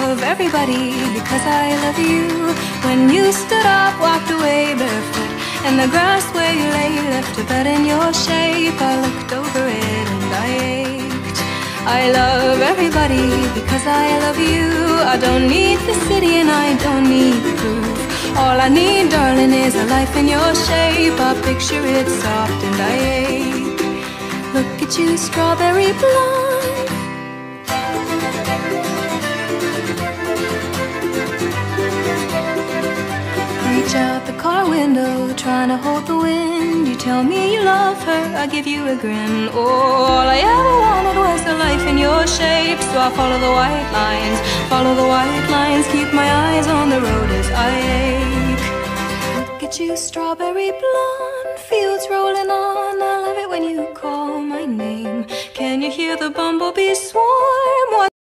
love everybody because I love you. When you stood up, walked away barefoot, and the grass where you lay left a bed in your shape, I looked over it and I ached. I love everybody because I love you. I don't need the city and I don't need proof. All I need, darling, is a life in your shape. I picture it soft and I ache. Look at you, strawberry blonde. Reach out the car window, trying to hold the wind. You tell me you love her, I give you a grin. Oh, all I ever wanted was a life in your shape. So I follow the white lines, follow the white lines, keep my eyes on the road as I ache. Look at you, strawberry blonde, fields rolling on. I love it when you call my name. Can you hear the bumblebees swarm?